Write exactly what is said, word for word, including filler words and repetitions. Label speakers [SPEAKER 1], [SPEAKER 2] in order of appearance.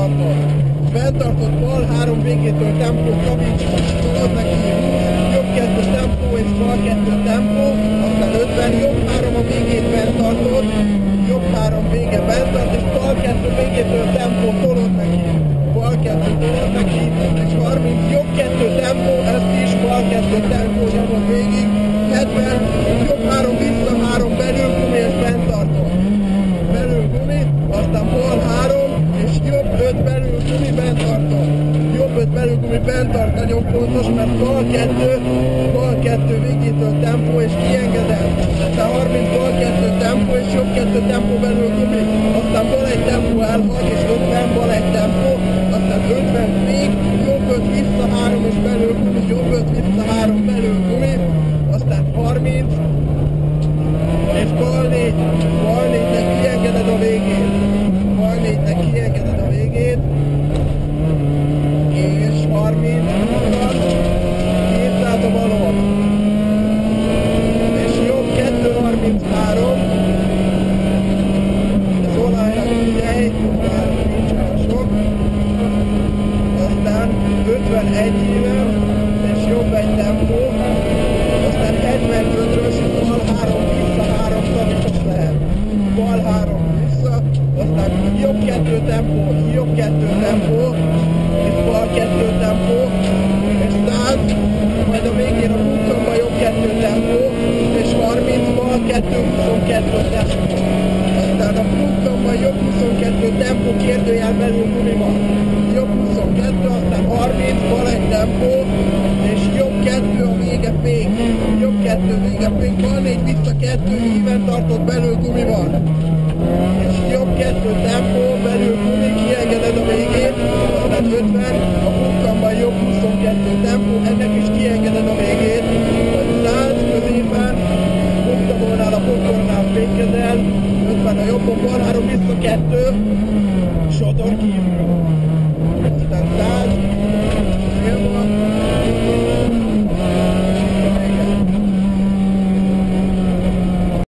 [SPEAKER 1] fenntartott. Fenntartott bal három végétől tempó, kavics, tudod neki húsz, jobb kettő tempó és bal kettő tempó, aztán ötven, jobb három a végét fenntartott, jobb három vége fenntart, és bal kettő végétől tempó, tolod neki. Bal kettő tolod neki, és harminc, jobb kettő tempó, ezt is, bal kettő tempó, nyomod végig, hetven, jobb három vissza, három belül, gumi és fenntartott. Belül gumi, aztán bal három, és jobb öt belül gumi fenntartott. Jobb öt belül gumi fenntart, nagyon fontos, mert bal kettő, bal kettő végétől tempó, és kiengedem. Aztán harminc, bal kettő tempó, és jobb kettő tempó belül gumi. Aztán bal egy tempó elhagy, és ötven, bal egy tempó. Aztán ötven vég, jobb öt vissza, három és belül gumi, jobb öt vissza, három belül gumi. Aztán harminc, és bal négy, bal négynek kiengeded a végét. Bal négynek kiengeded a végét. És harminc, kétszáz a balon. És jobb kettő harminchárom. Ez olajra figyelj, már nincs olyan sok. Aztán ötvenegy éven, és jobb egy tempó. Aztán hetvenötről, és bal három vissza, három szavicsos lehet. Bal három vissza, aztán jobb kettő tempó, jobb kettő tempó, és bal kettő tempó, és száz, majd a végén a húszonban jobb kettő tempó, és harminc, bal kettő, huszonkettő tempó. Aztán a húszonban jobb huszonkettő tempó, kérdőjel belül gumi van. Jobb huszonkettő, aztán harminc, bal egy tempó, és jobb kettő a vége fék. Jobb kettő vége fék, bal négy vissza kettő, íven tartott belül gumi van. És jobb kettő tempó, belül gumi, kiengeded a végét, aztán ötven, a bukkanban jobb huszonkettő tempó, ennek is kiengeded a végét, vagy száz középen, bukkamolnál a pokornál fékezel, ötven a jobbon, bal három vissza kettő, sodor kívül. Aztán száz,